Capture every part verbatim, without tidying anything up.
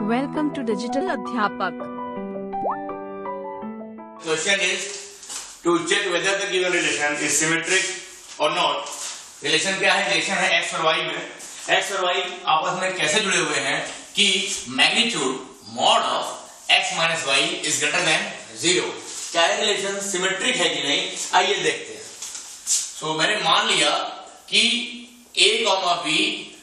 Welcome to Digital अध्यापक. Question is to check whether the given relation is symmetric or not. Relation क्या है? Relation है x और y में. x और y आपस में कैसे जुड़े हुए हैं कि magnitude mod of x minus y is greater than zero. क्या है relation symmetric है कि नहीं? आइए देखते हैं. So मैंने मान लिया कि a, b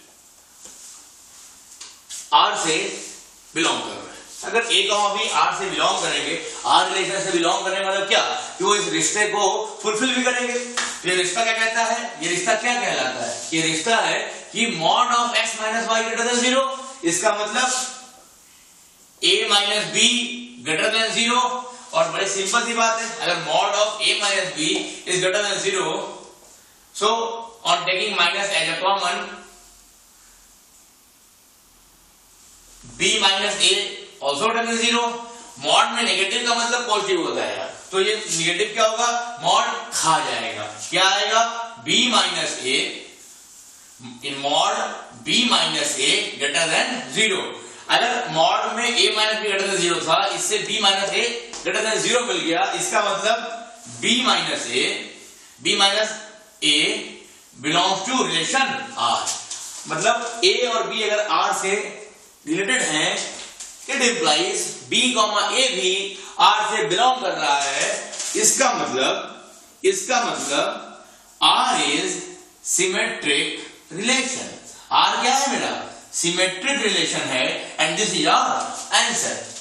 R से बिलोंग कर रहे हैं. अगर a, b R से बिलोंग करेंगे, R रिलेशन से बिलोंग करने मतलब क्या कि वो इस रिश्ते को फुलफिल भी करेंगे. ये रिश्ता क्या कहता है? ये रिश्ता क्या कहलाता है? ये रिश्ता है कि mod of x minus y greater than zero. इसका मतलब a minus b greater than zero. और बड़ी सिंपल सी बात है, अगर mod of a minus b is greater than zero, so on taking minus as a common, b minus a also greater than zero. Mod में negative का मतलब positive होता है यार, तो ये नेगेटिव क्या होगा? मॉड खा जाएगा. क्या आएगा? b minus a in mod b minus a greater than zero. अगर मॉड में a minus b greater than zero था, इससे b minus a greater than zero मिल गया. इसका मतलब b minus a b minus a belongs to relation r. मतलब a और b अगर r से रिलेटेड हैं, इट इंप्लाइज b a भी r से बिलोंग कर रहा है. इसका मतलब इसका मतलब r is symmetric relation. r क्या है मेरा? सिमेट्रिक रिलेशन है and this is our answer.